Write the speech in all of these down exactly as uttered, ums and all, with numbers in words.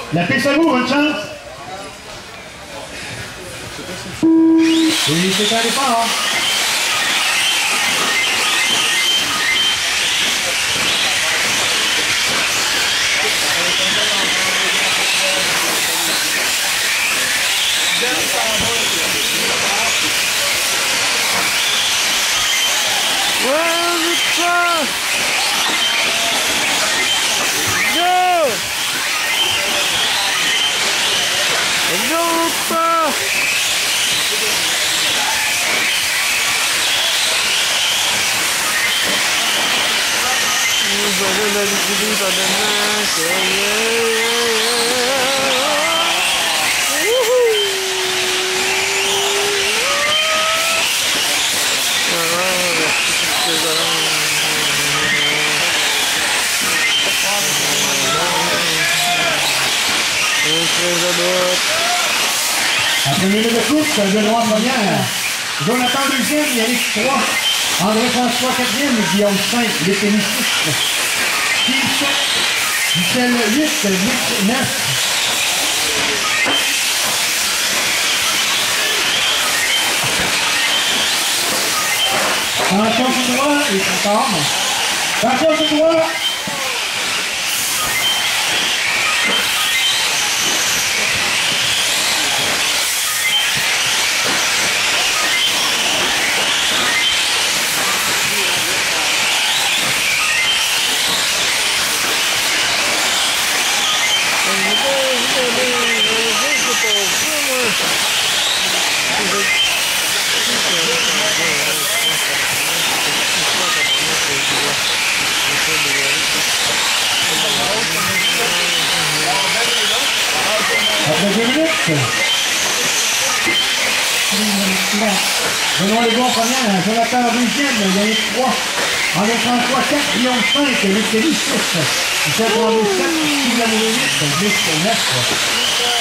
La piste à vous, bonne chance. Et c'est un départ. Après le de course, Benoît première. Jonathan deuxième, Yannick trois. André-François quatrième, Guillaume cinq, Léthénie six. Steve sept, Michel huit, Nick neuf. Attention sur droit, et c'est tard. Attention sur droit. Après deux minutes. Benoît Legault en première, Jonathan en deuxième, Yannick trois. André-François quatre, Guillaume cinq, Léthénie six. Michel Tremblay sept, Steve Lamoureux huit, Nick neuf.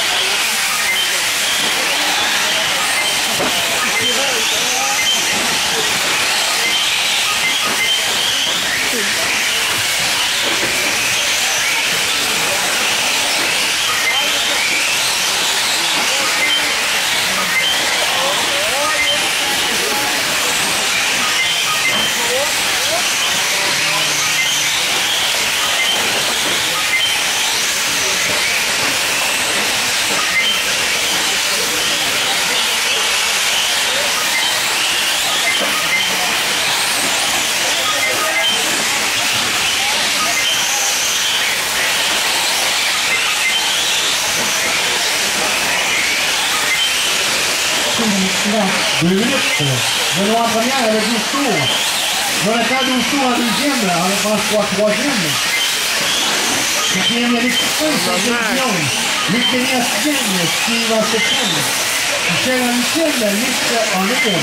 Deux minutes. Benoît en première avec douze tours. Jonathan douze tours en deuxième. André-François troisième. Quatrième Yannick cinq, cinquième Guillaume. Nick Kenny en sixième. Steve en septième. Michel en huitième. Nick en neuvième.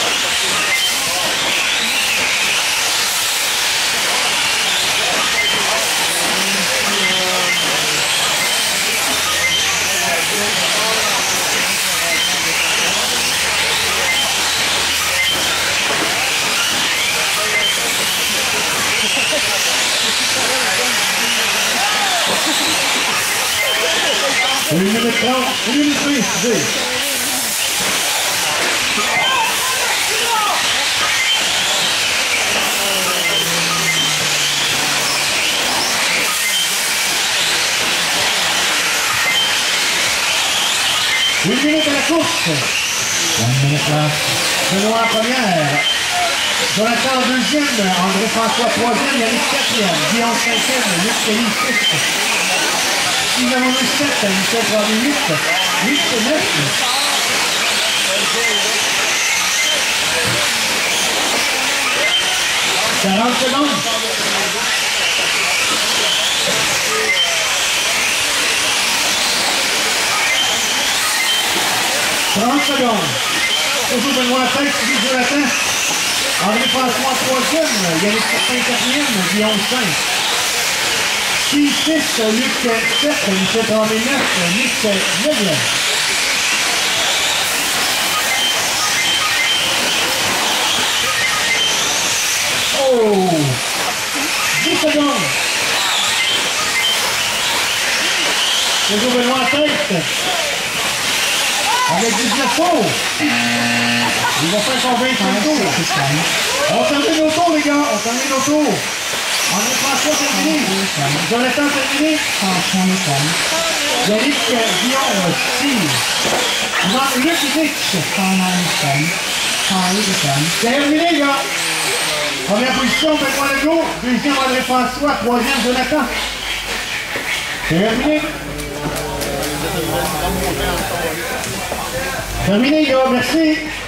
Une minute trente, une minute vingt, excusez. Une minute à la course. Une minute trente. Benoît en première. Jonathan en deuxième. André-François troisième. Yannick quatrième. Guillaume cinquième. Nick Kelly six. Steve Lamoureux sept. Michel Tremblay huit. Nick neuf. quarante secondes. trente secondes. Toujours Benoît la tête, suivi de Jonathan. André-François troisième, Yannick Certain quatrième, Guillaume cinq. Steve six, Luc sept, Michel Tremblay neuf, Nick neuvième. Oh! dix secondes. Toujours Benoît tête. Avec dix-neuf tours. Il va faire son vingt-cinq tours. On termine nos tours, les gars. On termine nos tours. André-François terminé. Jonathan terminé. Yannick Guillaume, Steve. Il manque Luc Hitch. Terminé, les gars. Première position, Benoît Legault. Deuxième, André-François. Troisième, Jonathan. Terminé. Terminé, les gars. Merci.